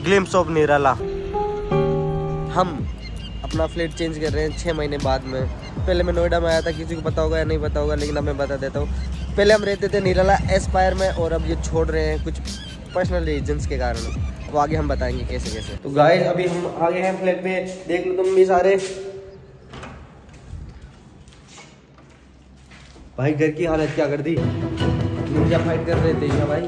Glimpse of निराला। हम अपना flat change कर रहे हैं 6 महीने बाद में। पहले मैं नोएडा में आया था, किसी को पता होगा या नहीं पता होगा, लेकिन अब मैं बता देता हूँ। पहले हम रहते थे निराला एस्पायर में, और अब ये छोड़ रहे हैं कुछ पर्सनल रीजंस के कारण। वो आगे हम बताएंगे कैसे कैसे। तो गाइस अभी हम आगे हैं फ्लैट पे, देख लो तुम भी सारे। भाई घर की हालत क्या कर दी, निंजा फाइट कर रहे थे क्या भाई।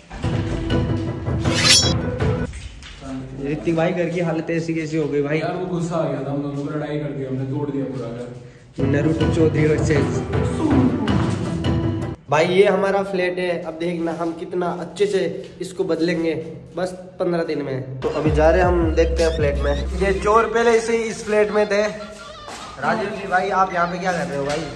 ऋतिक भाई घर की हालत ऐसी कैसी हो गई भाई। यार वो गुस्सा आ गया था, हम दोनों को लड़ाई करके हमने तोड़ दिया पूरा घर। नारुतो चौधरी वर्सेस भाई। ये हमारा फ्लैट है, अब देखना हम कितना अच्छे से इसको बदलेंगे बस 15 दिन में। तो अभी जा रहे हैं हम, देखते हैं फ्लैट में। ये चोर पहले से इस फ्लैट में थे। राजीव जी भाई आप यहाँ पे क्या कर रहे हो भाई।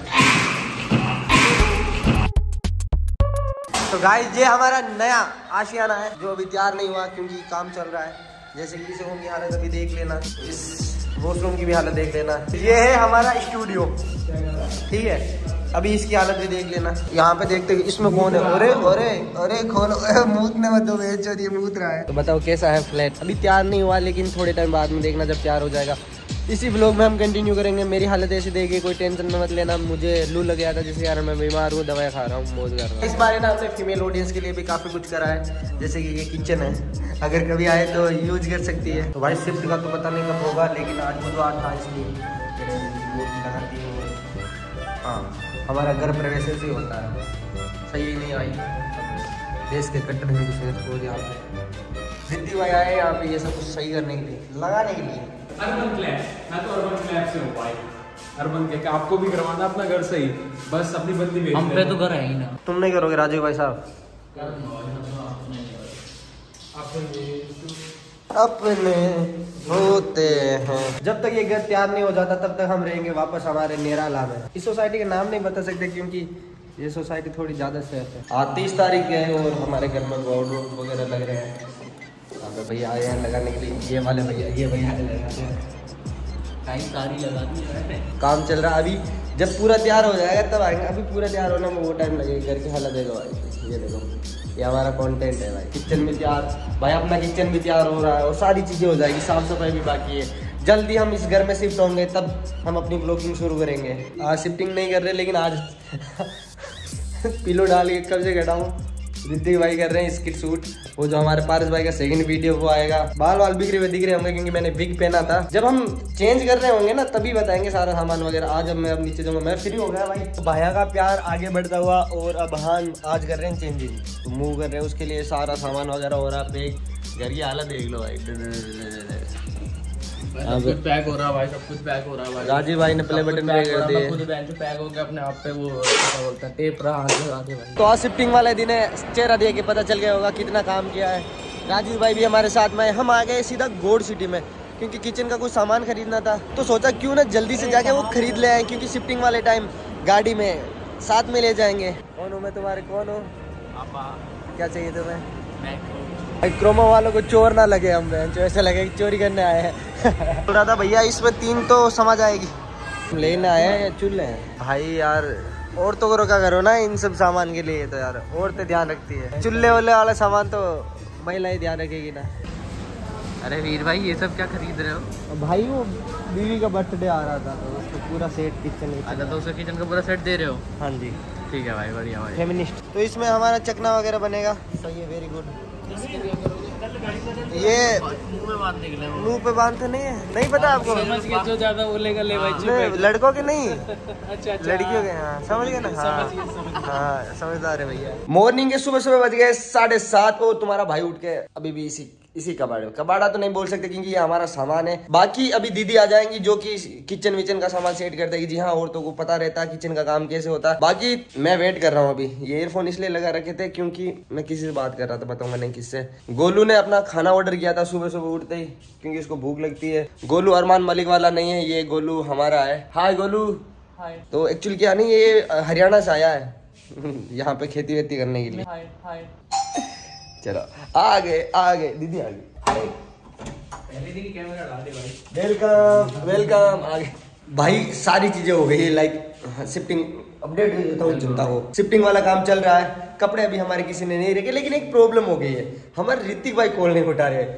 तो गाइस ये हमारा नया आशियाना है जो अभी तैयार नहीं हुआ क्योंकि काम चल रहा है। जैसे कि इस रूम की हालत अभी देख लेना, इस वॉशरूम की भी हालत देख लेना। ये है हमारा स्टूडियो, ठीक है। अभी इसकी हालत भी देख लेना। यहाँ पे देखते इसमें कौन है। अरे अरे अरे खोलो, मूतने मत दो, ये मूत रहा है। तो बताओ कैसा है फ्लैट। अभी तैयार नहीं हुआ, लेकिन थोड़े टाइम बाद में देखना जब तैयार हो जाएगा। इसी ब्लॉग में हम कंटिन्यू करेंगे। मेरी हालत ऐसी देखिए, कोई टेंशन में मत लेना। मुझे लू लग गया था जिसके कारण मैं बीमार हूँ, दवाई खा रहा हूँ, मौज कर रहा हूँ। इस बार ना हमने फीमेल ऑडियंस के लिए भी काफ़ी कुछ करा है, जैसे कि ये किचन है, अगर कभी आए तो यूज कर सकती है। तो भाई शिफ्ट का तो पता नहीं कब होगा, लेकिन आज बुधवार था इसलिए लगाती है। हाँ हमारा घर प्रवेश से ही होता है। सही नहीं आई देश के कट्टर हिंदू यहाँ पे ऋतिक भाई आए यहाँ पे ये सब कुछ सही करने के लिए, लगाने के लिए। अर्बन क्लैप, मैं तो अर्बन क्लैप से हूँ भाई। अर्बन के आपको भी करवाना अपना घर सही, बस अपनी बंदी भेज। हम पे तो घर है ही ना। तुम नहीं करोगे राजीव भाई साहब। अपने होते हैं। जब तक ये घर तैयार नहीं हो जाता तब तक हम रहेंगे वापस हमारे निराला में। इस सोसाइटी का नाम नहीं बता सकते क्योंकि ये सोसाइटी थोड़ी ज्यादा सेफ है। आज 30 तारीख है और हमारे घर में बोर्ड वगैरह लग रहे हैं। भैया आए हैं लगाने के लिए, ये वाले भैया, ये भैया सारी लगा दी। काम चल रहा है अभी, जब पूरा तैयार हो जाएगा तब आएंगे। अभी पूरा तैयार होने में वो टाइम लगेगा। घर की हालत देखो भाई, ये देखो, ये हमारा कंटेंट है भाई। किचन भी तैयार भाई, अपना किचन भी तैयार हो रहा है और सारी चीज़ें हो जाएगी। साफ सफाई भी बाकी है। जल्दी हम इस घर में शिफ्ट होंगे तब हम अपनी ब्लॉगिंग शुरू करेंगे। आज शिफ्टिंग नहीं कर रहे, लेकिन आज पिलो डाल के कब से बैठा हूँ। ऋतिक भाई कर रहे हैं स्किट सूट, वो जो हमारे पारस भाई का सेकंड वीडियो वो आएगा। बाल वाल बिखरे हुए दिख रहे होंगे क्योंकि मैंने विग पहना था। जब हम चेंज कर रहे होंगे ना तभी बताएंगे सारा सामान वगैरह। आज अब मैं अब नीचे जाऊंगा, मैं फ्री हो गया भाई। तो भैया का प्यार आगे बढ़ता हुआ और अब हम आज कर रहे हैं चेंजिंग, तो मूव कर रहे हैं। उसके लिए सारा सामान वगैरह हो रहा है। घर की हालत देख लो भाई, सब कुछ पैक हो रहा भाई, सब कुछ पैक हो रहा भाई। राजीव भाई ने प्ले बटन पे कर दिए, खुद बेंच पैक हो गया अपने आप पे। वो क्या बोलते हैं, टेप रहा आगे भाई। तो आज शिफ्टिंग वाले दिन है, चेहरा देख के पता चल गया होगा कितना काम किया है। राजीव भाई भी हमारे साथ में। हम आ गए सीधा गोल्ड सिटी में क्योंकि किचन का कुछ सामान खरीदना था। तो सोचा क्यों ना जल्दी से जाके वो खरीद ले आए, क्योंकि शिफ्टिंग वाले टाइम गाड़ी में साथ में ले जाएंगे। कौन हूँ मैं तुम्हारे, कौन हो, क्या चाहिए तुम्हें। क्रोमो वालों को चोर ना लगे, हम ऐसे लगे कि चोरी करने आए हैं। बोल रहा था भैया इसमें 3 तो समझ आएगी। लेने आए हैं या चूल्हे हैं भाई यार। औरतों को रोका करो ना इन सब सामान के लिए, तो यार औरतें ध्यान रखती है। चूल्हे वाले वाला सामान तो महिलाएं ध्यान रखेगी ना। अरे वीर भाई ये सब क्या खरीद रहे हो भाई? वो बीवी का बर्थडे आ रहा था तो उसको पूरा सेट किचन। अच्छा, तो उसे किचन का पूरा सेट दे रहे हो? हाँ जी ठीक है भाई, बढ़िया भाई। फेमिनिस्ट। तो इसमें हमारा चकना वगैरह बनेगा। सही है, वेरी गुड। ये मुंह पे बांधते नहीं है, नहीं पता आपको? समझ के जो ज्यादा बोलेगा ले भाई। लड़कों के नहीं, अच्छा लड़कियों के। हाँ समझ गए ना। हाँ समझदार है भैया। मॉर्निंग के सुबह बज गए 7:30 और तुम्हारा भाई उठ के अभी भी इसी कबाड़ा तो नहीं बोल सकते क्योंकि ये हमारा सामान है। बाकी अभी दीदी आ जाएंगी जो कि किचन विचन का सामान सेट कर देगी। जी हाँ, औरतों को पता रहता है किचन का काम कैसे होता है। बाकी मैं वेट कर रहा हूँ अभी। ये ईयरफोन इसलिए लगा रखे थे क्योंकि मैं किसी से बात कर रहा था, बताऊंगा नहीं किससे। गोलू ने अपना खाना ऑर्डर किया था सुबह उठते ही क्योंकि उसको भूख लगती है। गोलू अरमान मलिक वाला नहीं है, ये गोलू हमारा है। हाय गोलू। हाय। तो एक्चुअली क्या नहीं, ये हरियाणा से आया है यहाँ पे खेती वेती करने के लिए। हाय। चलो आगे दीदी आ गई। पहले दिन कैमरा डाल दे भाई। वेलकम आगे भाई। सारी चीजें हो गई, लाइक शिफ्टिंग अपडेट देता हूँ, चिंता हो। शिफ्टिंग वाला काम चल रहा है। कपड़े अभी हमारे किसी ने नहीं रखे, लेकिन एक प्रॉब्लम हो गई है, हमारे ऋतिक भाई कॉल नहीं उठा रहे।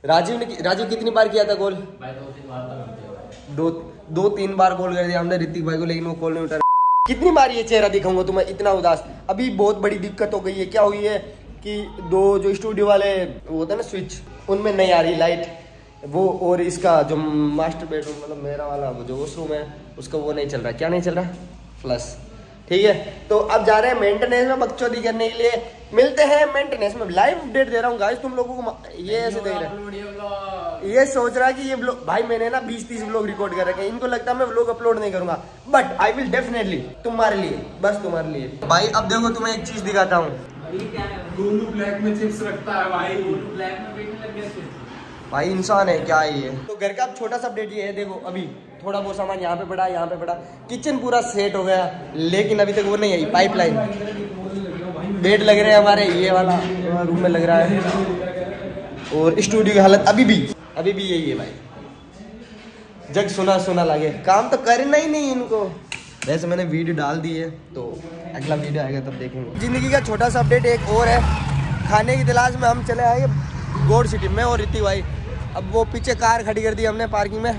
राजीव कितनी बार किया था गोल? भाई 2-3 बार तो करते हो भाई। 2-3 बार गोल कर दिया हमने ऋतिक भाई को, लेकिन वो कॉल नहीं उठा। कितनी बार ये चेहरा दिखाऊंगा तुम्हें इतना उदास? अभी बहुत बड़ी दिक्कत हो गई है। क्या हुई है कि दो जो स्टूडियो वाले वो होता है ना स्विच, उनमें नहीं आ रही लाइट वो, और इसका जो मास्टर बेडरूम मतलब मेरा वाला जो वॉशरूम है उसका वो नहीं चल रहा। क्या नहीं चल रहा? फ्लश। ठीक है, तो अब जा रहे हैं मेंटेनेंस में बकचोदी करने के लिए। मिलते हैं मेंटेनेंस में। लाइव अपडेट दे रहा हूँ गाइस तुम लोगों को। ये ऐसे देख रहे हैं, ये सोच रहा है कि ये व्लॉग, भाई मैंने ना 20-30 व्लॉग रिकॉर्ड कर रखे हैं। इनको लगता है मैं व्लॉग अपलोड नहीं करूंगा, बट आई विल डेफिनेटली तुम्हारे लिए, बस तुम्हारे लिए। भाई अब देखो तुम्हें एक चीज दिखाता हूँ। दोनों ब्लैक में चिप्स रखता है भाई, दोनों ब्लैक में बैठने लग गया। भाई इंसान है क्या है ये? तो घर का अब छोटा सा अपडेट ये है, देखो अभी थोड़ा बहुत सामान यहाँ पे पड़ा, यहाँ पे पड़ा। किचन पूरा सेट हो गया, लेकिन अभी तक वो नहीं आई पाइपलाइन। बेड लग रहे हैं हमारे, ये वाला रूम में लग रहा है, और स्टूडियो की हालत अभी भी यही है भाई। जग सुना लगे, काम तो करना ही नहीं इनको। वैसे मैंने वीडियो डाल दी है, तो अगला वीडियो आएगा तब देखेंगे। जिंदगी का छोटा सा अपडेट एक और है। खाने की तलाश में हम चले आए गोल्ड सिटी में और ऋतिक भाई। अब वो पीछे कार खड़ी कर दी हमने पार्किंग में।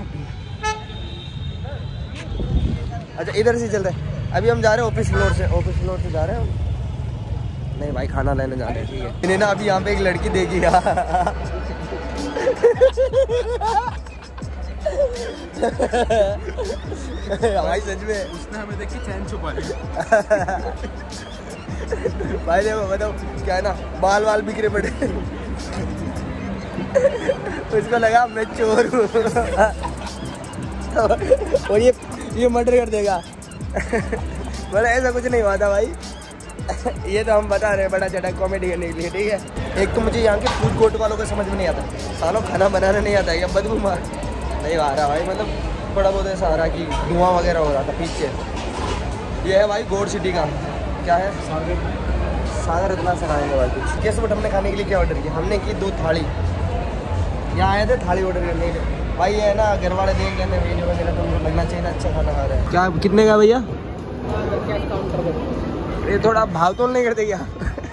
अच्छा इधर से चलते हैं। अभी हम जा रहे हैं ऑफिस फ्लोर से जा रहे हैं। नहीं भाई खाना लेने जा रहे हैं। ठीक है, इन्हें ना अभी यहाँ पे एक लड़की देखी भाई सच में उसने हमें देख के चैन छुपा भाई देखो बताओ क्या है ना, बाल बिखरे पड़े। उसको लगा मैं चोर हूँ और ये मर्डर कर देगा। बोला ऐसा कुछ नहीं हुआ था भाई। ये तो हम बता रहे हैं बड़ा चटा कॉमेडी करने के लिए। ठीक है, एक तो मुझे यहाँ के फूड कोर्ट वालों को समझ में नहीं आता, सालों खाना बनाना नहीं आता है, बदबू मार नहीं आ रहा भाई। मतलब थोड़ा बहुत ऐसा आ रहा कि धुआं वगैरह हो रहा था पीछे। ये है भाई गोल्ड सिटी का, क्या है सागर इतना से खाएंगे भाई कुछ। कैसे बट हमने खाने के लिए क्या ऑर्डर किया? हमने की 2 थाली। यहाँ आए थे थाली ऑर्डर करने के लिए। भाई ये है ना घर वाले देख लेते वीडियो वगैरह, तो उनको लगना चाहिए ना अच्छा खाना खा रहे हैं। क्या कितने का भैया? ये थोड़ा भाव तोल नहीं करते क्या?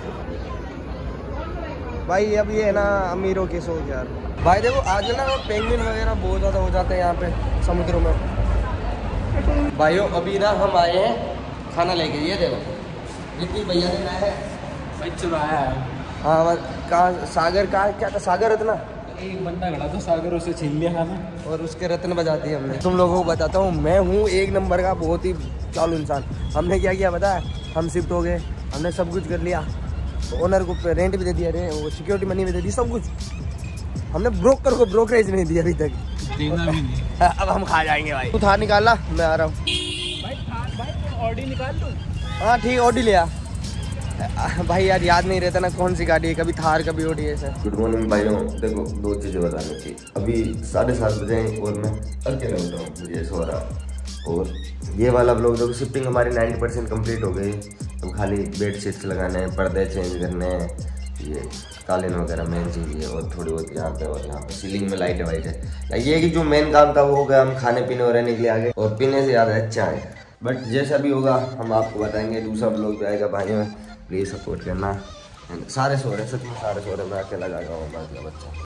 भाई अब ये है ना अमीरों के शौक यार। भाई देखो आज ना पेंगुइन वगैरह बहुत ज़्यादा हो जाते हैं यहाँ पे समुद्रों में। भाइयों अभी ना हम आए हैं खाना लेके। ये देखो ऋतिक भैया ने लाया है भाई, चुराया है। हाँ कहाँ? सागर का क्या था? सागर रत्ना। एक बंदा खड़ा था सागर, उसे छीन लिया खाना और उसके रत्न बजा दिए हमने। तुम लोगों को बताता हूँ, मैं हूँ एक नंबर का बहुत ही चालू इंसान। हमने क्या किया पता है? हम शिफ्ट हो गए, हमने सब कुछ कर लिया, ओनर को रेंट भी दे दिया, वो सिक्योरिटी मनी भी दे दी, सब कुछ। हमने ब्रोकर को ब्रोकरेज नहीं दिया अभी तक, देना भी नहीं। अब हम खा जाएंगे भाई। तू थार निकाला, मैं आ रहा हूँ भाई। ऑडी निकाल लो। हाँ ठीक, ऑडी लिया भाई। यार याद नहीं रहता ना कौन सी गाड़ी है, कभी थार कभी ऑडी है सर। गुड मॉर्निंग भाइयों। देखो 2 चीज़ें बतानी थी। अभी 7:30 बजे और मैं अकेले उठ रहा हूँ, मुझे सो रहा। और ये वाला ब्लॉग देखो, शिफ्टिंग हमारी 90% कंप्लीट हो गई। अब खाली बेड शीट्स लगाने हैं, पर्दे चेंज करने हैं, ये कालीन वगैरह मेन चीज़ है, और थोड़ी बहुत यहाँ पे और यहाँ पे सीलिंग में लाइट वाइट है। ये कि जो मेन काम था वो हो गया। हम खाने पीने और रहने के लिए आ गए, और पीने से ज़्यादा है चाय। बट जैसा भी होगा हम आपको बताएंगे। दूसरा ब्लॉग भी आएगा भाइयों, प्लीज़ सपोर्ट करना। सारे सो रहे, सच में सारे सो रहे, मैं अकेला जागा हूँ बच्चा।